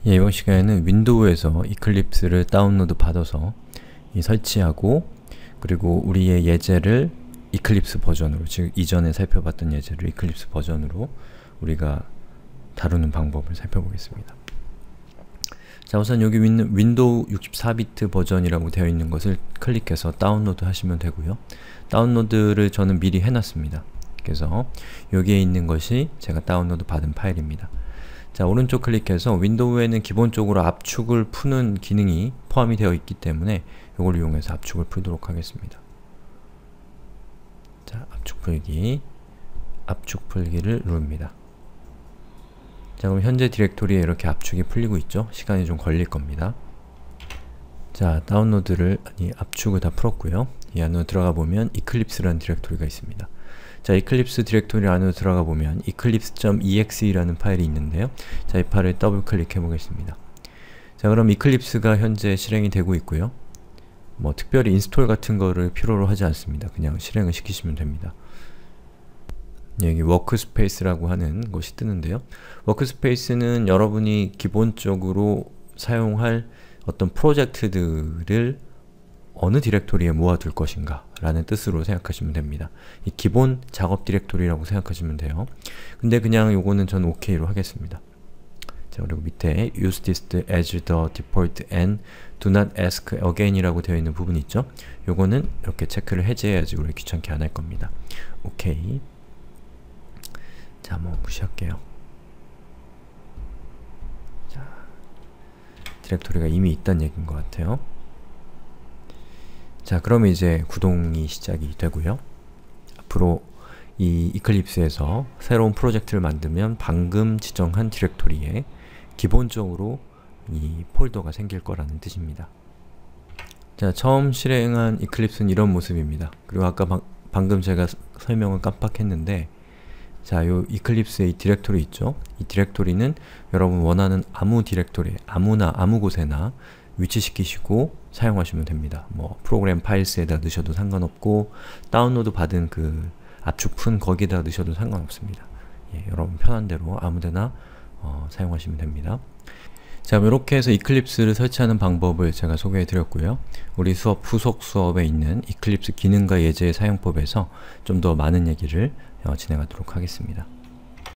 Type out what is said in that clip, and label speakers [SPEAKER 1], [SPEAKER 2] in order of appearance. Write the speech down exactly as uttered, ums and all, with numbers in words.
[SPEAKER 1] 예, 이번 시간에는 윈도우에서 이클립스를 다운로드 받아서 이 설치하고, 그리고 우리의 예제를 이클립스 버전으로, 즉 이전에 살펴봤던 예제를 이클립스 버전으로 우리가 다루는 방법을 살펴보겠습니다. 자, 우선 여기 윈, 윈도우 육십사 비트 버전이라고 되어 있는 것을 클릭해서 다운로드 하시면 되고요. 다운로드를 저는 미리 해놨습니다. 그래서 여기에 있는 것이 제가 다운로드 받은 파일입니다. 자, 오른쪽 클릭해서 윈도우에는 기본적으로 압축을 푸는 기능이 포함이 되어 있기 때문에 이걸 이용해서 압축을 풀도록 하겠습니다. 자, 압축 풀기, 압축 풀기를 누릅니다. 자, 그럼 현재 디렉토리에 이렇게 압축이 풀리고 있죠? 시간이 좀 걸릴 겁니다. 자, 다운로드를, 아니 압축을 다 풀었고요. 이 안으로 들어가 보면 이클립스라는 디렉토리가 있습니다. 자, 이클립스 디렉토리 안으로 들어가 보면 eclipse.exe라는 파일이 있는데요. 자, 이 파일을 더블 클릭해 보겠습니다. 자, 그럼 이클립스가 현재 실행이 되고 있고요. 뭐 특별히 인스톨 같은 거를 필요로 하지 않습니다. 그냥 실행을 시키시면 됩니다. 여기 워크스페이스라고 하는 것이 뜨는데요. 워크스페이스는 여러분이 기본적으로 사용할 어떤 프로젝트들을 어느 디렉토리에 모아둘 것인가 라는 뜻으로 생각하시면 됩니다. 이 기본 작업 디렉토리라고 생각하시면 돼요. 근데 그냥 요거는 전 오케이로 하겠습니다. 자, 그리고 밑에 use this as the default and do not ask again 이라고 되어 있는 부분이 있죠? 요거는 이렇게 체크를 해제해야지 우리 귀찮게 안 할 겁니다. 오케이. 자, 뭐 무시할게요. 자, 디렉토리가 이미 있다는 얘기인 것 같아요. 자, 그러면 이제 구동이 시작이 되고요. 앞으로 이 이클립스에서 새로운 프로젝트를 만들면 방금 지정한 디렉토리에 기본적으로 이 폴더가 생길 거라는 뜻입니다. 자, 처음 실행한 이클립스는 이런 모습입니다. 그리고 아까 방, 방금 제가 설명을 깜빡했는데, 자, 요 이클립스의 이 디렉토리 있죠? 이 디렉토리는 여러분 원하는 아무 디렉토리, 아무나 아무 곳에나 위치시키시고 사용하시면 됩니다. 뭐 프로그램 파일스에다 넣으셔도 상관없고, 다운로드 받은 그 압축 푼 거기에다 넣으셔도 상관없습니다. 예, 여러분 편한 대로 아무데나 어, 사용하시면 됩니다. 자, 이렇게 해서 이클립스를 설치하는 방법을 제가 소개해 드렸고요. 우리 수업 후속 수업에 있는 이클립스 기능과 예제의 사용법에서 좀 더 많은 얘기를 어, 진행하도록 하겠습니다.